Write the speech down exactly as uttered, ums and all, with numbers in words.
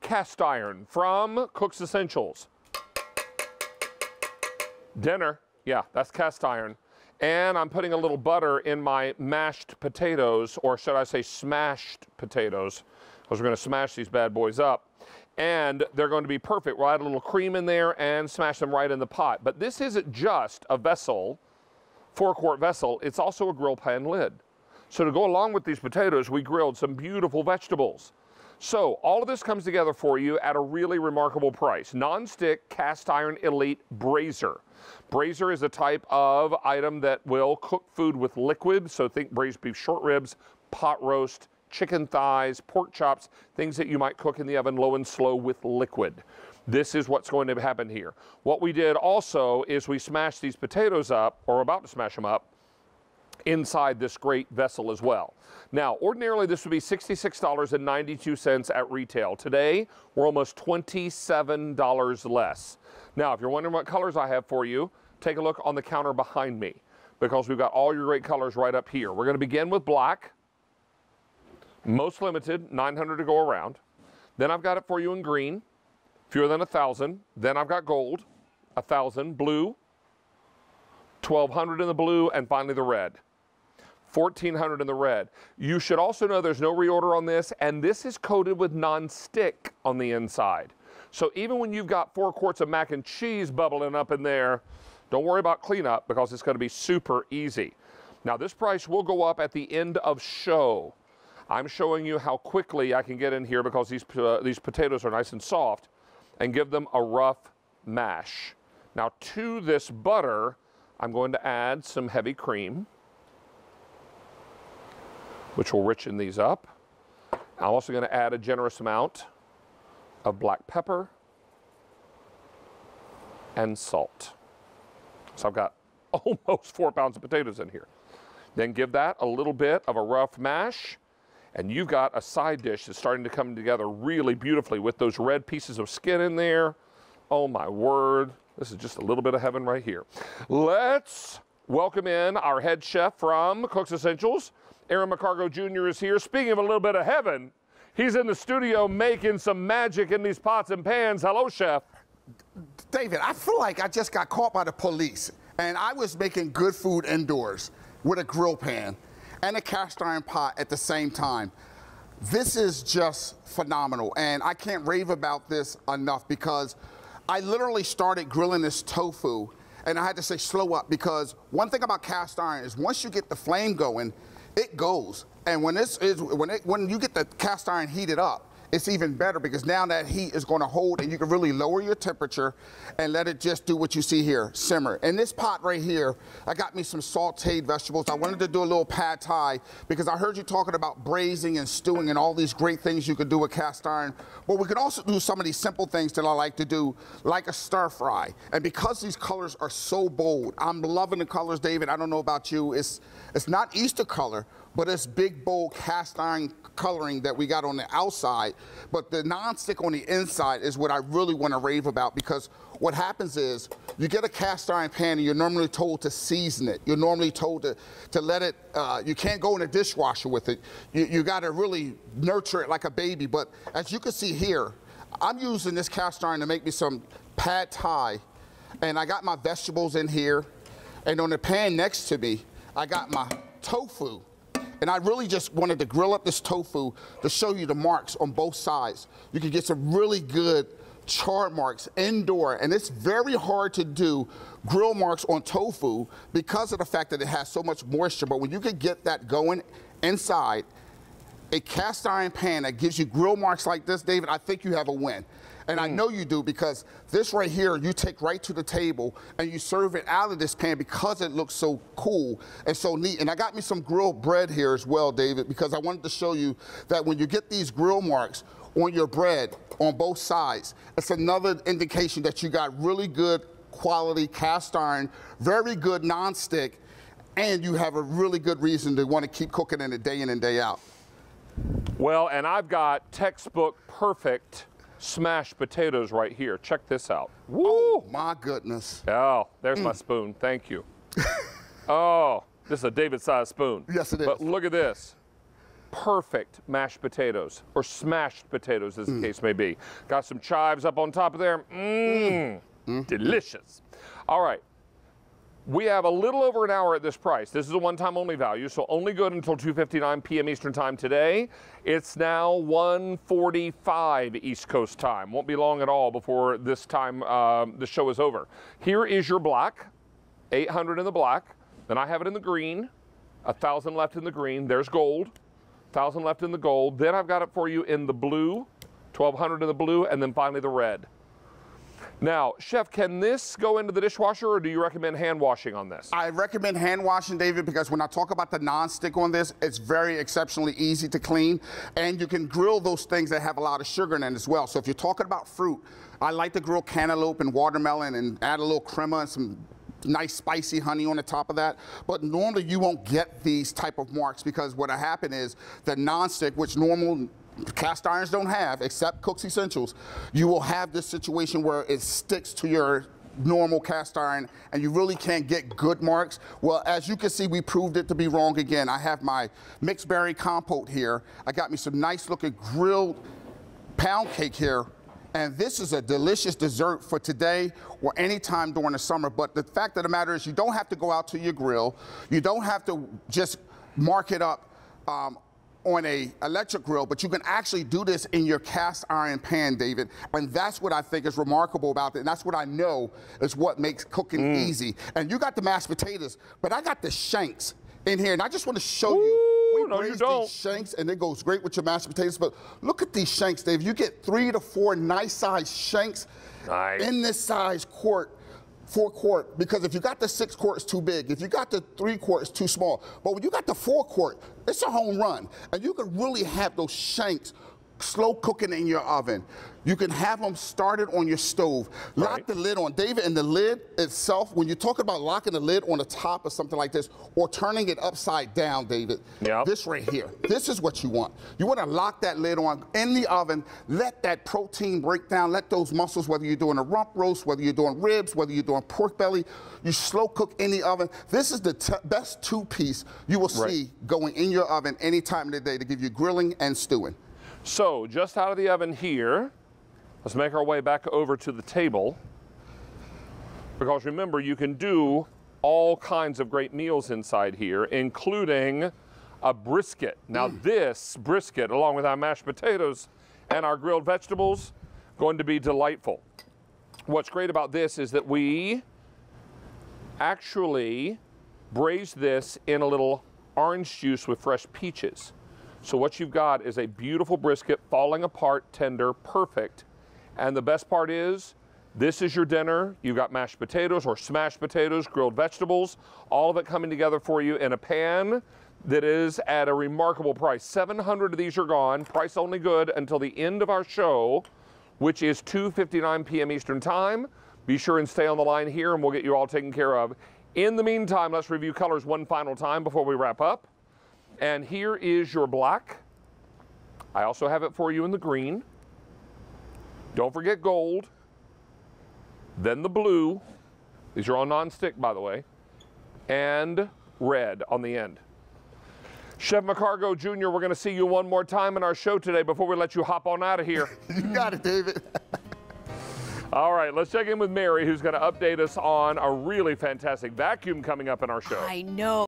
cast iron from Cook's Essentials. Dinner, yeah, that's cast iron. And I'm putting a little butter in my mashed potatoes, or should I say smashed potatoes, because we're going to smash these bad boys up. And they're going to be perfect. We'll add a little cream in there and smash them right in the pot. But this isn't just a vessel, four quart vessel, it's also a grill pan lid. So to go along with these potatoes, we grilled some beautiful vegetables. So all of this comes together for you at a really remarkable price. Non-stick cast iron elite brazier. Brazier is a type of item that will cook food with liquid. So think braised beef short ribs, pot roast, chicken thighs, pork chops, things that you might cook in the oven low and slow with liquid. This is what's going to happen here. What we did also is we smashed these potatoes up, or about to smash them up, inside this great vessel as well. Now, ordinarily this would be sixty-six dollars and ninety-two cents at retail. Today, we're almost twenty-seven dollars less. Now, if you're wondering what colors I have for you, take a look on the counter behind me, because we've got all your great colors right up here. We're going to begin with black. Most limited, nine hundred to go around. Then I've got it for you in green, fewer than a thousand. Then I've got gold, a thousand, blue, twelve hundred in the blue, and finally the red. fourteen hundred in the red. You should also know there's no reorder on this, and this is coated with non-stick on the inside. So even when you've got four quarts of mac and cheese bubbling up in there, don't worry about cleanup, because it's going to be super easy. Now this price will go up at the end of show. I'm showing you how quickly I can get in here, because these, uh, these potatoes are nice and soft, and give them a rough mash. Now to this butter, I'm going to add some heavy cream, which will richen these up. I'm also going to add a generous amount of black pepper and salt. So I've got almost four pounds of potatoes in here. Then give that a little bit of a rough mash, and you've got a side dish that's starting to come together really beautifully with those red pieces of skin in there. Oh my word, this is just a little bit of heaven right here. Let's welcome in our head chef from Cook's Essentials. Aaron McCargo Junior is here. Speaking of a little bit of heaven, he's in the studio making some magic in these pots and pans. Hello, chef. David, I feel like I just got caught by the police, and I was making good food indoors with a grill pan and a cast iron pot at the same time. This is just phenomenal, and I can't rave about this enough, because I literally started grilling this tofu, and I had to say slow up, because one thing about cast iron is once you get the flame going, it goes. And when this is when it when you get the cast iron heated up, it's even better, because now that heat is going to hold, and you can really lower your temperature and let it just do what you see here, simmer. In this pot right here, I got me some sauteed vegetables. I wanted to do a little pad thai, because I heard you talking about braising and stewing and all these great things you could do with cast iron. But we could also do some of these simple things that I like to do, like a stir fry. And because these colors are so bold, I'm loving the colors, David. I don't know about you. It's, it's not Easter color, but it's big, bold cast iron coloring that we got on the outside. But the non-stick on the inside is what I really want to rave about, because what happens is you get a cast iron pan and you're normally told to season it. You're normally told to, to let it, uh, you can't go in a dishwasher with it. You, you got to really nurture it like a baby. But as you can see here, I'm using this cast iron to make me some pad thai. And I got my vegetables in here. And on the pan next to me, I got my tofu. And I really just wanted to grill up this tofu to show you the marks on both sides. You can get some really good char marks indoor, and it's very hard to do grill marks on tofu because of the fact that it has so much moisture. But when you can get that going inside a cast iron pan that gives you grill marks like this, David, I think you have a win. And mm. I know you do, because this right here, you take right to the table and you serve it out of this pan because it looks so cool and so neat. And I got me some grilled bread here as well, David, because I wanted to show you that when you get these grill marks on your bread on both sides, it's another indication that you got really good quality cast iron, very good nonstick, and you have a really good reason to want to keep cooking in it day in and day out. Well, and I've got textbook perfect smashed potatoes right here. Check this out. Woo! Oh, my goodness. Oh, there's mm. my spoon. Thank you. Oh, this is a David-sized spoon. Yes, it is. But look at this. perfect mashed potatoes, or smashed potatoes as the case may be. Got some chives up on top of there. Mmm, mm. delicious. All right. We have a little over an hour at this price. This is a one-time only value, so only good until two fifty-nine p m Eastern Time today. It's now one forty-five East Coast time. Won't be long at all before this time uh, the show is over. Here is your black, eight hundred in the black. Then I have it in the green, one thousand left in the green. There's gold, one thousand left in the gold. Then I've got it for you in the blue, twelve hundred in the blue, and then finally the red. Now, Chef, can this go into the dishwasher, or do you recommend hand washing on this? I recommend hand washing, David, because when I talk about the non-stick on this, it's very exceptionally easy to clean, and you can grill those things that have a lot of sugar in it as well. So if you're talking about fruit, I like to grill cantaloupe and watermelon and add a little crema and some nice spicy honey on the top of that. But normally you won't get these type of marks because what'll happen is the non-stick, which normal cast irons don't have, except Cook's Essentials, you will have this situation where it sticks to your normal cast iron and you really can't get good marks. Well, as you can see, we proved it to be wrong again. I have my mixed berry compote here. I got me some nice looking grilled pound cake here. And this is a delicious dessert for today or any time during the summer. But the fact of the matter is you don't have to go out to your grill. You don't have to just mark it up um, on a electric grill, but you can actually do this in your cast iron pan, David. And that's what I think is remarkable about it. And that's what I know is what makes cooking mm. easy. And you got the mashed potatoes, but I got the shanks in here. And I just want to show Ooh, you. We no, braise you don't. these shanks, and it goes great with your mashed potatoes. But look at these shanks, Dave. You get three to four nice-sized shanks nice. in this size quart. Four quart, because if you got the six quart, it's too big. If you got the three quart, it's too small. But when you got the four quart, it's a home run. And you can really have those shanks slow cooking in your oven. You can have them started on your stove. Lock right. the lid on. David, and the lid itself, when you're talking about locking the lid on the top of something like this or turning it upside down, David, yep. this right here, this is what you want. You want to lock that lid on in the oven, let that protein break down, let those muscles, whether you're doing a rump roast, whether you're doing ribs, whether you're doing pork belly, you slow cook in the oven. This is the t best two-piece you will right. see going in your oven any time of the day to give you grilling and stewing. So, just out of the oven here, let's make our way back over to the table. Because remember, you can do all kinds of great meals inside here, including a brisket. Now mm. this brisket, along with our mashed potatoes and our grilled vegetables, going to be delightful. What's great about this is that we actually braised this in a little orange juice with fresh peaches. So what you've got is a beautiful brisket, falling apart, tender, perfect. And the best part is, this is your dinner. You've got mashed potatoes or smashed potatoes, grilled vegetables, all of it coming together for you in a pan that is at a remarkable price. seven hundred of these are gone, price only good until the end of our show, which is two fifty-nine p m Eastern Time. Be sure and stay on the line here and we'll get you all taken care of. In the meantime, let's review colors one final time before we wrap up. And here is your black. I also have it for you in the green. Don't forget gold. Then the blue. These are all non-stick, by the way. And red on the end. Chef McCargo Junior, we're going to see you one more time in our show today before we let you hop on out of here. You got it, David. All right, let's check in with Mary, who's going to update us on a really fantastic vacuum coming up in our show. I know.